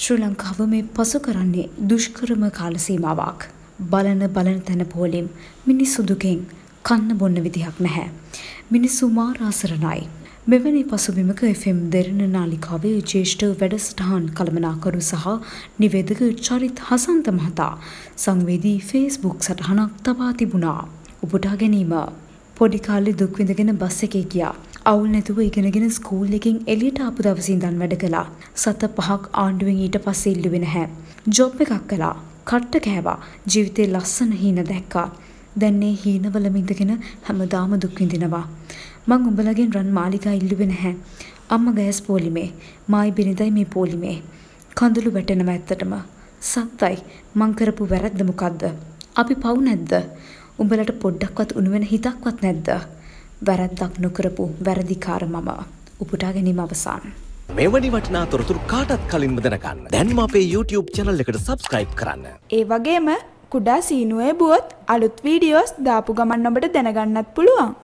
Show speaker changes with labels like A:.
A: ශ්‍රී ලංකාව මේ පසු කරන්නේ දුෂ්කරම කාල සීමාවක්. බලන තැන පොලිම් මිනිස්සු දුකෙන් කන්න බොන්න විදිහක් නැහැ. මිනිස්සු මාරාසරණයි. මෙවැනි පසුබිමක FM දෙරණ නාලිකාවේ ජ්‍යෙෂ්ඨ වැඩසටහන් කළමනාකරු සහ නිවේදක චරිත් හසන්ත මහතා සංවේදී Facebook සටහනක් තබා තිබුණා. උපුටා ගැනීම. පොඩි කාලේ දුක් විඳගෙන බස් එකේ ගියා. අවුල් නැතුව ඉගෙනගෙන ස්කූල් එකෙන් එළියට ආපු දවසේ ඉඳන් වැඩ කළා. සත 5ක් ආණ්ඩුවෙන් ඊට පස්සේ ඉල්ලුවේ නැහැ. ජොබ් එකක් කළා. කට්ට කෑවා. ජීවිතේ ලස්සන හීන දැක්කා. දැන් මේ හීනවලම ඉඳගෙන හැමදාම දුක් විඳිනවා. මං උඹලගෙන් රන් මාලිකා ඉල්ලුවේ නැහැ. අම්මා ගෑස් පොලිමේ. මායි බිරිඳයි මේ පොලිමේ. කඳුළු වැටෙනවා ඇත්තටම. සත්තයි මං කරපු වැරද්ද මොකද්ද? අපි පව් නැද්ද? උඹලට පොඩ්ඩක්වත් උණු වෙන හිතක්වත් නැද්ද? වැරද්දක් නොකරපු වැරදිකාර මම. උපුටා ගැනීම අවසන්.
B: මෙවැනි වටිනා තොරතුරු කාටත් කලින්ම දැනගන්න දැන්ම අපේ YouTube channel එකට subscribe කරන්න.
C: ඒ වගේම කුඩා සීනුවේ බුවොත් අලුත් වීඩියෝස් දාපු ගමන් ඔබට දැනගන්නත් පුළුවන්.